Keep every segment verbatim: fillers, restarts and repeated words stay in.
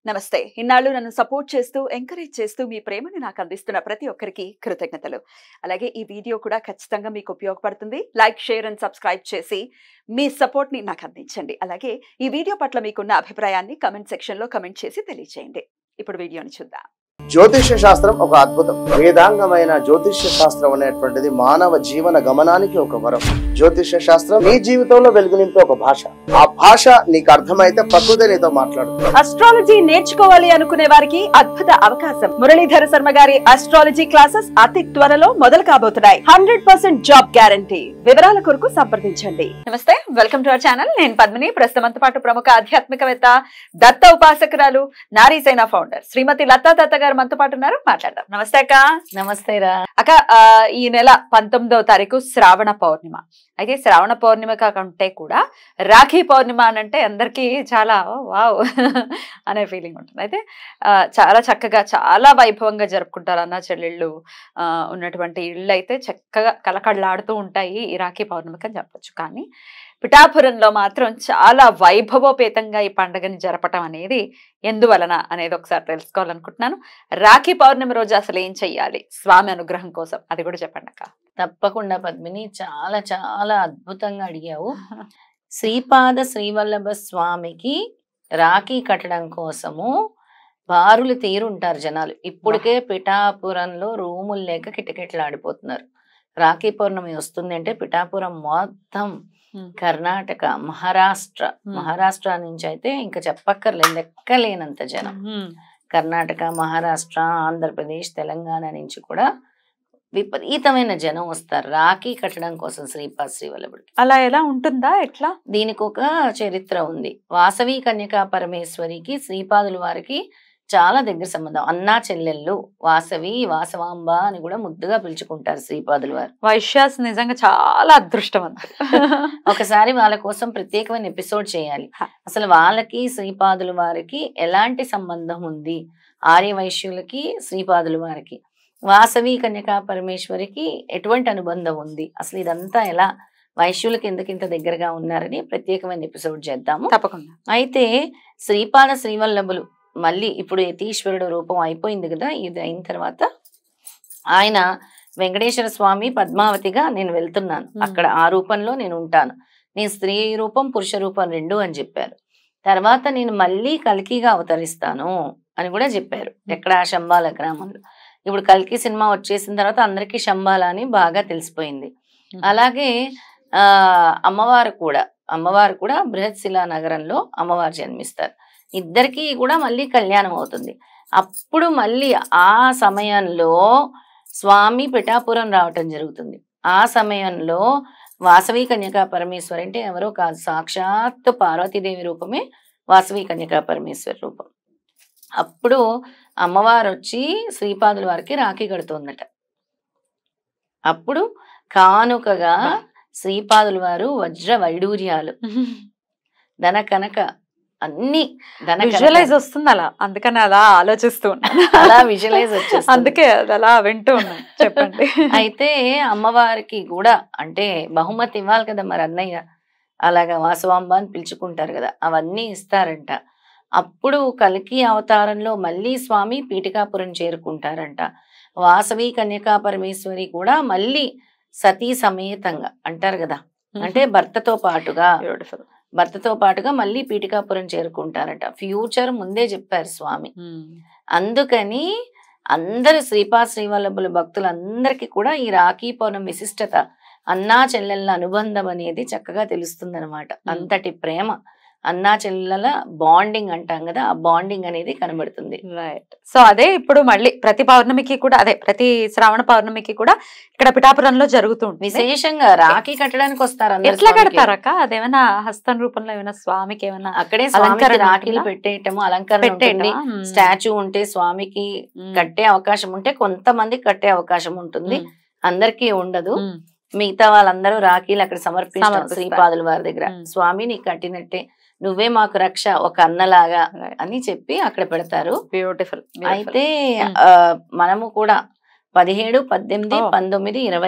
నమస్తే. ఇన్నాళ్ళు నన్ను సపోర్ట్ చేస్తూ, ఎంకరేజ్ చేస్తూ మీ ప్రేమని నాకు అందిస్తున్న ప్రతి ఒక్కరికి కృతజ్ఞతలు. అలాగే ఈ వీడియో కూడా ఖచ్చితంగా మీకు ఉపయోగపడుతుంది. లైక్, షేర్ అండ్ సబ్స్క్రైబ్ చేసి మీ సపోర్ట్‌ని నాకు అందించండి. అలాగే ఈ వీడియో పట్ల మీకున్న అభిప్రాయాన్ని కామెంట్ సెక్షన్‌లో కామెంట్ చేసి తెలియజేయండి. ఇప్పుడు వీడియోని చూద్దాం. జ్యోతిష్య శాస్త్రం ఒక అద్భుతం. వేదాంగమైన జ్యోతిష్య శాస్త్రం అనేటువంటిది మానవ జీవన గమనానికి ఒక వరం. జ్యోతిష్య శాస్త్రం నీ జీవితంలో వెలుగు నింపే ఒక భాష. ఆ భాష నీకు అర్థమైతే ప్రకృతి నీతో మాట్లాడుతుంది. అస్ట్రాలజీ నేర్చుకోవాలి అనుకునే వారికి అద్భుత అవకాశం. మురళీధర శర్మ గారి అస్ట్రాలజీ క్లాసెస్ అతి త్వరలో మొదలు కాబోతున్నాయి. Hundred percent job guarantee. వివరాల కొరకు సంప్రదించండి. నమస్తే, వెల్కమ్ టు అవర్ ఛానల్. నేను పద్మిని. ప్రస్తుతంతో పాటు ప్రముఖ ఆధ్యాత్మికవేత్త, దత్త ఉపాసకురాలు, నారీసేన ఫౌండర్ శ్రీమతి లతా దత్త గారు మనతో పాటు ఉన్నారు. మాట్లాడదాం. నమస్తే అక్క. నమస్తే రా అక్క. ఈ నెల పంతొమ్మిదవ తారీఖు శ్రావణ పౌర్ణిమ. అయితే శ్రావణ పౌర్ణిమ కాకుంటే కూడా రాఖీ పౌర్ణిమ అని అంటే అందరికీ చాలా వావ్ అనే ఫీలింగ్ ఉంటుంది. అయితే చాలా చక్కగా చాలా వైభవంగా జరుపుకుంటారు. అన్న చెల్లెళ్ళు ఉన్నటువంటి ఇళ్ళు అయితే చక్కగా కలకళ్ళాడుతూ ఉంటాయి ఈ రాఖీ పౌర్ణమికి అని చెప్పొచ్చు. కానీ పిఠాపురంలో మాత్రం చాలా వైభవోపేతంగా ఈ పండుగని జరపటం అనేది ఎందువలన అనేది ఒకసారి తెలుసుకోవాలనుకుంటున్నాను. రాఖీ పౌర్ణమి రోజు అసలు ఏం చెయ్యాలి స్వామి అనుగ్రహం కోసం, అది కూడా చెప్పండి అక్క. తప్పకుండా పద్మిని, చాలా చాలా అద్భుతంగా అడిగావు. శ్రీపాద శ్రీవల్లభ స్వామికి రాఖీ కట్టడం కోసము బారులు తీరుంటారు జనాలు. ఇప్పటికే పిఠాపురంలో రూములు లేక కిటకిటలాడిపోతున్నారు. రాఖీ పౌర్ణమి వస్తుంది అంటే పిఠాపురం మొత్తం కర్ణాటక, మహారాష్ట్ర మహారాష్ట్ర నుంచి అయితే ఇంకా చెప్పక్కర్లేదు, లెక్కలేనంత జనం. కర్ణాటక, మహారాష్ట్ర, ఆంధ్రప్రదేశ్, తెలంగాణ నుంచి కూడా విపరీతమైన జనం వస్తారు రాఖీ కట్టడం కోసం శ్రీపాద శ్రీవల్లభుడికి. అలా ఎలా ఉంటుందా, ఎట్లా? దీనికి ఒక చరిత్ర ఉంది. వాసవి కన్యకా పరమేశ్వరికి శ్రీపాదుల వారికి చాలా దగ్గర సంబంధం. అన్నా చెల్లెళ్ళు, వాసవి, వాసవాంబ అని కూడా ముద్దుగా పిలుచుకుంటారు శ్రీపాదుల వారు. వైశ్యాస్ నిజంగా చాలా అదృష్టవంతులు. ఒకసారి వాళ్ళ కోసం ప్రత్యేకమైన ఎపిసోడ్ చేయాలి. అసలు వాళ్ళకి శ్రీపాదుల వారికి ఎలాంటి సంబంధం ఉంది, ఆర్య వైశ్యులకి శ్రీపాదుల వారికి, వాసవి కన్యకా పరమేశ్వరికి ఎటువంటి అనుబంధం ఉంది, అసలు ఇదంతా ఎలా వైశ్యులకి ఎందుకు ఇంత దగ్గరగా ఉన్నారని ప్రత్యేకమైన ఎపిసోడ్ చేద్దాము. తప్పకుండా. అయితే శ్రీపాద శ్రీవల్లభులు మళ్ళీ ఇప్పుడు యతీశ్వరుడు రూపం అయిపోయింది కదా, ఇది అయిన తర్వాత ఆయన వెంకటేశ్వర స్వామి పద్మావతిగా నేను వెళ్తున్నాను, అక్కడ ఆ రూపంలో నేను ఉంటాను, నేను స్త్రీ రూపం పురుష రూపం రెండు అని చెప్పారు. తర్వాత నేను మళ్ళీ కల్కిగా అవతరిస్తాను అని కూడా చెప్పారు. ఎక్కడ శంబాల గ్రామంలో. ఇప్పుడు కల్కి సినిమా వచ్చేసిన తర్వాత అందరికీ శంబాల అని బాగా తెలిసిపోయింది. అలాగే ఆ అమ్మవారు కూడా అమ్మవారు కూడా బృహత్శిలా నగరంలో అమ్మవారు జన్మిస్తారు. ఇద్దరికి కూడా మళ్ళీ కళ్యాణం అవుతుంది. అప్పుడు మళ్ళీ ఆ సమయంలో స్వామి పిఠాపురం రావటం జరుగుతుంది. ఆ సమయంలో వాసవి కన్యకా పరమేశ్వరి అంటే ఎవరో కాదు, సాక్షాత్ పార్వతీదేవి రూపమే వాసవి కన్యకా పరమేశ్వరి రూపం. అప్పుడు అమ్మవారు వచ్చి శ్రీపాదుల వారికి రాఖీ కడుతోందట. అప్పుడు కానుకగా శ్రీపాదుల వారు వజ్ర వైడూర్యాలు, ధన కనక అన్ని విజువలైజ్ వస్తుంది అలా, అందుకని అలా ఆలోచిస్తూ ఉన్నాను. అలా విజువలైజ్ వచ్చేస్తుంది, అందుకే అది అలా వింటూ ఉన్నాను. చెప్పండి. అయితే అమ్మవారికి కూడా అంటే బహుమతి ఇవ్వాలి కదా మరి అన్నయ్య, అలాగా వాసవాంబ అని పిలుచుకుంటారు కదా, అవన్నీ ఇస్తారంట. అప్పుడు కల్కి అవతారంలో మళ్ళీ స్వామి పీఠికాపురం చేరుకుంటారంట. వాసవి కన్యకా పరమేశ్వరి కూడా మళ్ళీ సతీ సమేతంగా అంటారు కదా, అంటే భర్తతో పాటుగా భర్తతో పాటుగా మళ్ళీ పీఠికాపురం చేరుకుంటారట. ఫ్యూచర్ ముందే చెప్పారు స్వామి. అందుకని అందరు శ్రీపాద శ్రీవల్లభుల భక్తులందరికీ కూడా ఈ రాఖీ పౌర్ణమి విశిష్టత, అన్నా చెల్లెళ్ళ అనుబంధం అనేది చక్కగా తెలుస్తుంది అనమాట. అంతటి ప్రేమ, అన్నా చెల్లెల బాండింగ్ అంటాం కదా, ఆ బాండింగ్ అనేది కనబడుతుంది. రైట్. సో అదే ఇప్పుడు మళ్ళీ ప్రతి పౌర్ణమికి కూడా, అదే ప్రతి శ్రావణ పౌర్ణమికి కూడా ఇక్కడ పిఠాపురంలో జరుగుతుంది. విశేషంగా రాఖీ కట్టడానికి వస్తారు. ఎట్లా కడతారక్క? అదేమైనా హస్తం రూపంలో ఏమైనా స్వామికి ఏమైనా అక్కడే స్వామికి రాఖీలు పెట్టేయటము, అలంకరణ ఉంటుంది. స్టాచ్యూ ఉంటే స్వామికి కట్టే అవకాశం ఉంటే కొంతమంది కట్టే అవకాశం ఉంటుంది, అందరికీ ఉండదు. మిగతా వాళ్ళందరూ రాఖీలు అక్కడ సమర్పిస్తారు శ్రీపాదుల వారి దగ్గర. స్వామి నీకు కట్టినట్టే, నువ్వే మాకు రక్ష, ఒక అన్నలాగా అని చెప్పి అక్కడ పెడతారు. బ్యూటిఫుల్. అయితే మనము కూడా పదిహేడు, పద్దెనిమిది, పంతొమ్మిది, ఇరవై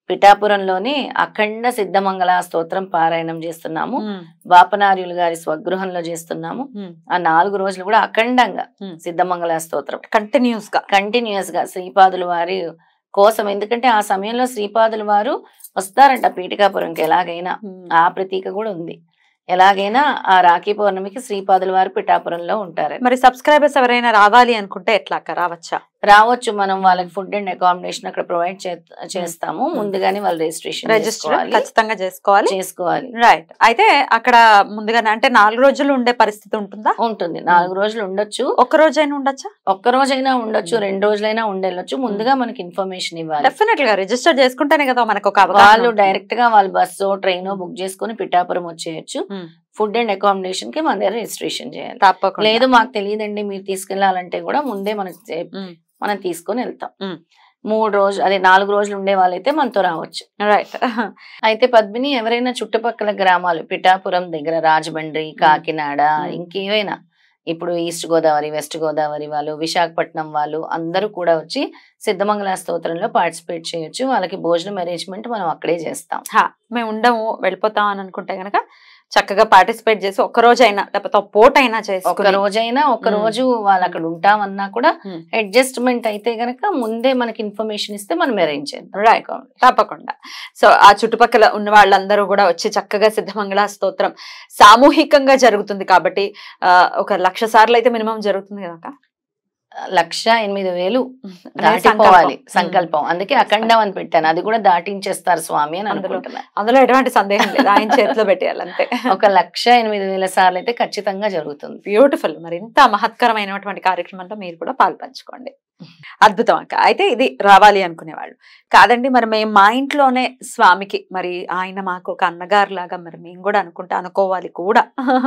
పిఠాపురంలోనే అఖండ సిద్ధమంగళ స్తోత్రం పారాయణం చేస్తున్నాము. బాపనార్యులు గారి స్వగృహంలో చేస్తున్నాము. ఆ నాలుగు రోజులు కూడా అఖండంగా సిద్ధమంగళ స్తోత్రం కంటిన్యూస్ గా కంటిన్యూస్ గా శ్రీపాదుల వారి కోసం. ఎందుకంటే ఆ సమయంలో శ్రీపాదుల వారు వస్తారంట పీఠికాపురంకి, ఎలాగైనా ఆ ప్రతీక కూడా ఉంది. ఎలాగైనా ఆ రాఖీ పౌర్ణమికి శ్రీపాదుల వారు పిఠాపురంలో ఉంటారు. మరి సబ్స్క్రైబర్స్ ఎవరైనా రావాలి అనుకుంటే ఎట్లా రావచ్చా? రావచ్చు. మనం వాళ్ళకి ఫుడ్ అండ్ అకామిడేషన్ అక్కడ ప్రొవైడ్ చేస్తాము. ముందుగానే వాళ్ళు రిజిస్ట్రేషన్ రిజిస్టర్ ఖచ్చితంగా చేసుకోవాలి చేసుకోవాలి రైట్. అయితే అక్కడ ముందుగానే అంటే నాలుగు రోజులు ఉండే పరిస్థితి ఉంటుందా? ఉంటుంది. నాలుగు రోజులు ఉండొచ్చు. ఒక్క రోజైనా ఉండొచ్చా? ఒక్క రోజైనా ఉండొచ్చు, రెండు రోజులైనా ఉండొచ్చు. ముందుగా మనకి ఇన్ఫర్మేషన్ ఇవ్వాలి. డెఫినెట్ గా రిజిస్టర్ చేసుకుంటేనే కదా మనకు ఒక అవగాహన. వాళ్ళు డైరెక్ట్ గా వాళ్ళు బస్సు ట్రైన్ బుక్ చేసుకుని పిఠాపురం వచ్చేయచ్చు. ఫుడ్ అండ్ అకామిడేషన్ కి మన దగ్గర రిజిస్ట్రేషన్ చేయాలి. తప్పకుండా. లేదు మాకు తెలియదండి మీరు తీసుకెళ్లాలంటే కూడా ముందే మనకి మనం తీసుకొని వెళ్తాం. మూడు రోజులు అదే నాలుగు రోజులు ఉండే వాళ్ళైతే మనతో రావచ్చు. రైట్. అయితే పద్మిని ఎవరైనా చుట్టుపక్కల గ్రామాలు పిఠాపురం దగ్గర రాజమండ్రి, కాకినాడ, ఇంకేవైనా ఇప్పుడు ఈస్ట్ గోదావరి, వెస్ట్ గోదావరి వాళ్ళు, విశాఖపట్నం వాళ్ళు అందరూ కూడా వచ్చి సిద్ధమంగళ స్తోత్రంలో పార్టిసిపేట్ చేయొచ్చు. వాళ్ళకి భోజనం అరేంజ్మెంట్ మనం అక్కడే చేస్తాం. మేము ఉండము వెళ్ళిపోతాం అని అనుకుంటే గనక చక్కగా పార్టిసిపేట్ చేసి ఒక్క రోజైనా లేకపోతే ఒక పూట అయినా చేసి ఒక రోజైనా ఒక రోజు వాళ్ళు అక్కడ ఉంటామన్నా కూడా అడ్జస్ట్మెంట్ అయితే గనక ముందే మనకి ఇన్ఫర్మేషన్ ఇస్తే మనం అరేంజ్ చేద్దాం. రైట్, తప్పకుండా. సో ఆ చుట్టుపక్కల ఉన్న వాళ్ళందరూ కూడా వచ్చి చక్కగా సిద్ధమంగళ స్తోత్రం సామూహికంగా జరుగుతుంది కాబట్టి ఒక లక్ష సార్లు అయితే మినిమం జరుగుతుంది కదా. లక్ష ఎనిమిది వేలు దాటిపోవాలి సంకల్పం. అందుకే అఖండం అని పెట్టాను. అది కూడా దాటించేస్తారు స్వామి అని అనుకుంటున్నాను. అందులో ఎటువంటి సందేహం లేదు, ఆయన చేతిలో పెట్టేయాలి అంతే. ఒక లక్ష ఎనిమిది వేల సార్లు అయితే ఖచ్చితంగా జరుగుతుంది. బ్యూటిఫుల్. మరి ఇంత మహత్కరమైనటువంటి కార్యక్రమంలో మీరు కూడా పాల్పంచుకోండి. అద్భుతం అక్క. అయితే ఇది రావాలి అనుకునేవాళ్ళు కాదండి, మరి మేము మా ఇంట్లోనే స్వామికి మరి ఆయన మాకు ఒక అన్నగారు లాగా మరి మేము కూడా అనుకుంటే అనుకోవాలి కూడా.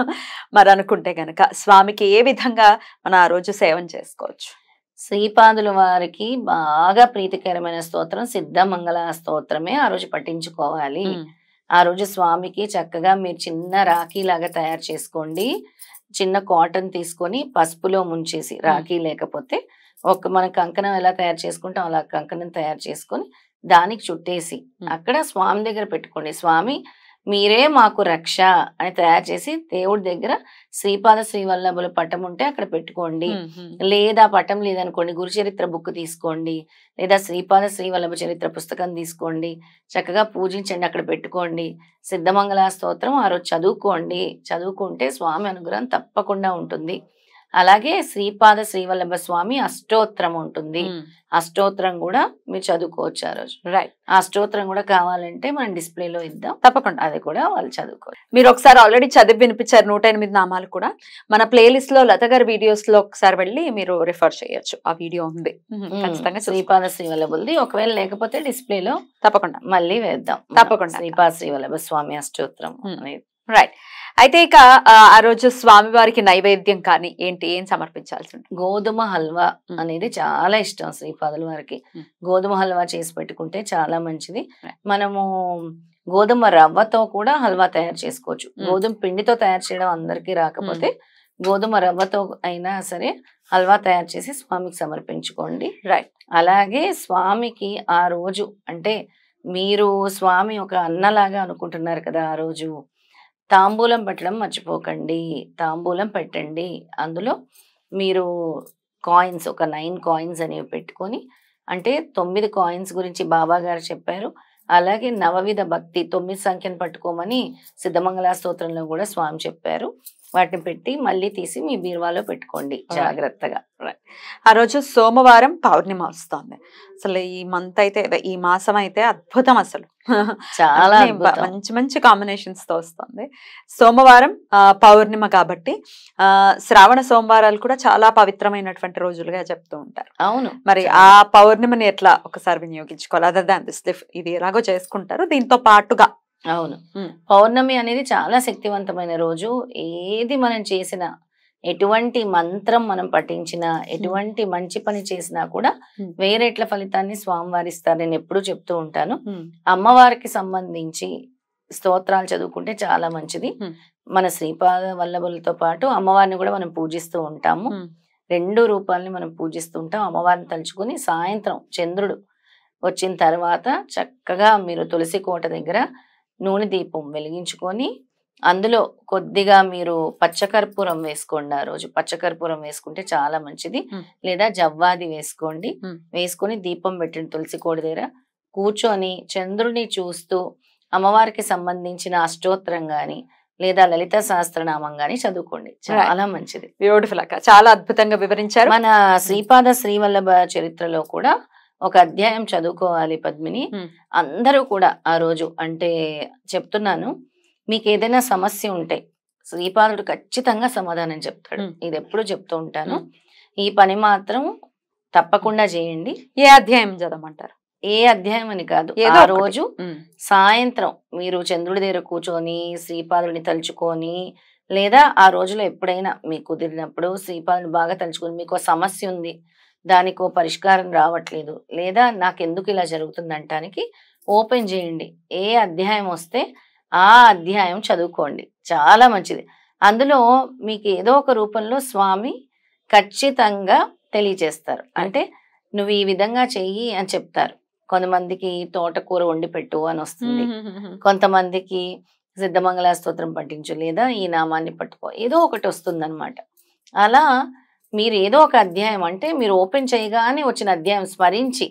మరి అనుకుంటే గనక స్వామికి ఏ విధంగా మనం ఆ రోజు సేవం చేసుకోవచ్చు? శ్రీపాదుల వారికి బాగా ప్రీతికరమైన స్తోత్రం సిద్ధమంగళ స్తోత్రమే ఆ రోజు పఠించుకోవాలి. ఆ రోజు స్వామికి చక్కగా మీరు చిన్న రాఖీ లాగా తయారు చేసుకోండి. చిన్న కాటన్ తీసుకొని పసుపులో ముంచేసి, రాఖీ లేకపోతే ఒక మన కంకణం ఎలా తయారు చేసుకుంటాం అలా కంకణం తయారు చేసుకొని దానికి చుట్టేసి అక్కడ స్వామి దగ్గర పెట్టుకోండి. స్వామి మీరే మాకు రక్ష అని తయారు చేసి దేవుడి దగ్గర శ్రీపాద శ్రీవల్లభుల పటం ఉంటే అక్కడ పెట్టుకోండి. లేదా పటం లేదనుకోండి గురు చరిత్ర బుక్ తీసుకోండి, లేదా శ్రీపాద శ్రీవల్లభ చరిత్ర పుస్తకం తీసుకోండి, చక్కగా పూజించండి, అక్కడ పెట్టుకోండి. సిద్ధమంగళ స్తోత్రం ఆ రోజు చదువుకోండి. చదువుకుంటే స్వామి అనుగ్రహం తప్పకుండా ఉంటుంది. అలాగే శ్రీపాద శ్రీవల్లభ స్వామి అష్టోత్తరం ఉంటుంది. అష్టోత్తరం కూడా మీరు చదువుకోవచ్చు ఆ రోజు. రైట్. ఆ అష్టోత్తరం కూడా కావాలంటే మనం డిస్ప్లేలో ఇద్దాం, తప్పకుండా అది కూడా వాళ్ళు చదువుకోవచ్చు. మీరు ఒకసారి ఆల్రెడీ చదివి వినిపించారు నూట ఎనిమిది నామాలు కూడా. మన ప్లేలిస్ట్ లో లత గారి వీడియోస్ లో ఒకసారి వెళ్ళి మీరు రిఫర్ చేయొచ్చు, ఆ వీడియో ఉంది ఖచ్చితంగా. శ్రీపాద శ్రీవల్లభులది ఒకవేళ లేకపోతే డిస్ప్లేలో తప్పకుండా మళ్ళీ వేద్దాం. తప్పకుండా శ్రీపాద శ్రీవల్లభ స్వామి అష్టోత్తరం అనేది. రైట్. అయితే ఇక ఆ రోజు స్వామి వారికి నైవేద్యం కానీ ఏంటి ఏం సమర్పించాల్సి ఉంటుంది? గోధుమ హల్వా అనేది చాలా ఇష్టం శ్రీపాదుల వారికి. గోధుమ హల్వా చేసి పెట్టుకుంటే చాలా మంచిది. మనము గోధుమ రవ్వతో కూడా హల్వా తయారు చేసుకోవచ్చు. గోధుమ పిండితో తయారు చేయడం అందరికీ రాకపోతే గోధుమ రవ్వతో అయినా సరే హల్వా తయారు చేసి స్వామికి సమర్పించుకోండి. రైట్. అలాగే స్వామికి ఆ రోజు అంటే మీరు స్వామి ఒక అన్నలాగా అనుకుంటున్నారు కదా, ఆ రోజు తాంబూలం పెట్టడం మర్చిపోకండి. తాంబూలం పెట్టండి. అందులో మీరు కాయిన్స్ ఒక నైన్ కాయిన్స్ అనేవి పెట్టుకొని, అంటే తొమ్మిది కాయిన్స్ గురించి బాబా గారు చెప్పారు. అలాగే నవవిధ భక్తి తొమ్మిది సంఖ్యను పట్టుకోమని సిద్ధమంగళ స్తోత్రంలో కూడా స్వామి చెప్పారు. వాటిని పెట్టి మళ్ళీ తీసి మీ బీరువాలో పెట్టుకోండి జాగ్రత్తగా. ఆ రోజు సోమవారం పౌర్ణిమ వస్తుంది. అసలు ఈ మంత్ అయితే ఈ మాసం అయితే అద్భుతం, అసలు చాలా మంచి మంచి కాంబినేషన్స్ తో వస్తుంది. సోమవారం పౌర్ణిమ కాబట్టి ఆ శ్రావణ సోమవారాలు కూడా చాలా పవిత్రమైనటువంటి రోజులుగా చెప్తూ ఉంటారు. అవును. మరి ఆ పౌర్ణిమని ఎట్లా ఒకసారి వినియోగించుకోవాలి? అదర్ దాన్ దిస్ ఇది ఎలాగో చేసుకుంటారు దీంతో పాటుగా. అవును, పౌర్ణమి అనేది చాలా శక్తివంతమైన రోజు. ఏది మనం చేసినా, ఎటువంటి మంత్రం మనం పఠించినా, ఎటువంటి మంచి పని చేసినా కూడా వేరేట్ల ఫలితాన్ని స్వామివారి ఇస్తారు. నేను ఎప్పుడు చెప్తూ ఉంటాను. అమ్మవారికి సంబంధించి స్తోత్రాలు చదువుకుంటే చాలా మంచిది. మన శ్రీపాద వల్లభులతో పాటు అమ్మవారిని కూడా మనం పూజిస్తూ ఉంటాము. రెండు రూపాలని మనం పూజిస్తూ ఉంటాం. అమ్మవారిని తలుచుకుని సాయంత్రం చంద్రుడు వచ్చిన తర్వాత చక్కగా మీరు తులసి కోట దగ్గర నూనె దీపం వెలిగించుకొని అందులో కొద్దిగా మీరు పచ్చకర్పూరం వేసుకోండి. ఆ రోజు పచ్చకర్పూరం వేసుకుంటే చాలా మంచిది. లేదా జవ్వాది వేసుకోండి. వేసుకొని దీపం పెట్టండి తులసి కోట దగ్గర కూర్చొని చంద్రుని చూస్తూ అమ్మవారికి సంబంధించిన అష్టోత్తరం గాని లేదా లలిత సహస్రనామం గాని చదువుకోండి, చాలా మంచిది. బ్యూటిఫుల్ అక్క, చాలా అద్భుతంగా వివరించారు. మన శ్రీపాద శ్రీవల్లభ చరిత్రలో కూడా ఒక అధ్యాయం చదువుకోవాలి పద్మిని. అందరూ కూడా ఆ రోజు అంటే చెప్తున్నాను, మీకు ఏదైనా సమస్య ఉంటే శ్రీపాదుడు ఖచ్చితంగా సమాధానం చెప్తాడు. ఇది ఎప్పుడు చెప్తూ ఉంటాను. ఈ పని మాత్రం తప్పకుండా చేయండి. ఏ అధ్యాయం చదవమంటారు? ఏ అధ్యాయం అని కాదు, ఆ రోజు సాయంత్రం మీరు చంద్రుడి దగ్గర కూర్చొని శ్రీపాదుడిని తలుచుకొని, లేదా ఆ రోజులో ఎప్పుడైనా మీకు కుదిరినప్పుడు శ్రీపాదుని బాగా తలుచుకొని, మీకు సమస్య ఉంది దానికో పరిష్కారం రావట్లేదు, లేదా నాకెందుకు ఇలా జరుగుతుంది అంటానికి ఓపెన్ చేయండి. ఏ అధ్యాయం వస్తే ఆ అధ్యాయం చదువుకోండి, చాలా మంచిది. అందులో మీకు ఏదో ఒక రూపంలో స్వామి ఖచ్చితంగా తెలియజేస్తారు. అంటే నువ్వు ఈ విధంగా చెయ్యి అని చెప్తారు. కొంతమందికి తోటకూర వండి పెట్టు అని వస్తుంది, కొంతమందికి సిద్ధమంగళ స్తోత్రం పఠించు, లేదా ఈ నామాన్ని పట్టుకో, ఏదో ఒకటి వస్తుంది అనమాట. అలా మీరు ఏదో ఒక అధ్యాయం అంటే మీరు ఓపెన్ చేయగానే వచ్చిన అధ్యాయం స్మరించి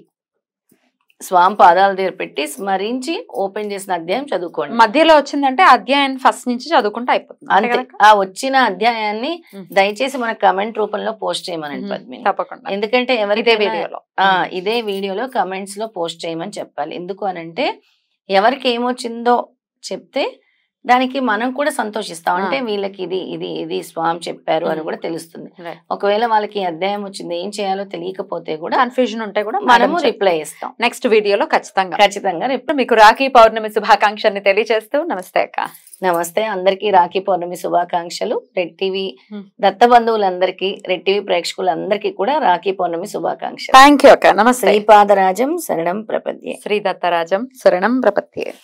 స్వామి పాదాల దగ్గర పెట్టి స్మరించి ఓపెన్ చేసిన అధ్యాయం చదువుకోండి. మధ్యలో వచ్చిందంటే అధ్యాయం ఫస్ట్ నుంచి చదువుకుంటే అయిపోతుంది. అంతే, ఆ వచ్చిన అధ్యాయాన్ని దయచేసి మన కమెంట్ రూపంలో పోస్ట్ చేయమనండి పద్మిని. తప్పకుండా, ఎందుకంటే ఎవరిదే వీడియోలో ఇదే వీడియోలో కమెంట్స్ లో పోస్ట్ చేయమని చెప్పాలి. ఎందుకు అనంటే ఎవరికి ఏమొచ్చిందో చెప్తే దానికి మనం కూడా సంతోషిస్తాం. అంటే వీళ్ళకి ఇది ఇది ఇది స్వామి చెప్పారు అని కూడా తెలుస్తుంది. ఒకవేళ వాళ్ళకి అధ్యాయం వచ్చింది ఏం చేయాలో తెలియకపోతే కూడా, కన్ఫ్యూజన్ ఉంటే కూడా మనము రిప్లై ఇస్తాం నెక్స్ట్ వీడియోలో ఖచ్చితంగా ఖచ్చితంగా. ఇప్పుడు మీకు రాఖీ పౌర్ణమి శుభాకాంక్షల్ని తెలియజేస్తూ నమస్తే అక్క. నమస్తే, అందరికీ రాఖీ పౌర్ణమి శుభాకాంక్షలు. రెడ్ టీవీ దత్త బంధువులందరికీ, రెడ్ టీవీ ప్రేక్షకులందరికీ కూడా రాఖీ పౌర్ణమి శుభాకాంక్షలు. థ్యాంక్ యూ అక్క. నమస్తే. శ్రీపాదరాజం శరణం ప్రపద్యే. శ్రీ దత్తరాజం శరణం ప్రపద్యే.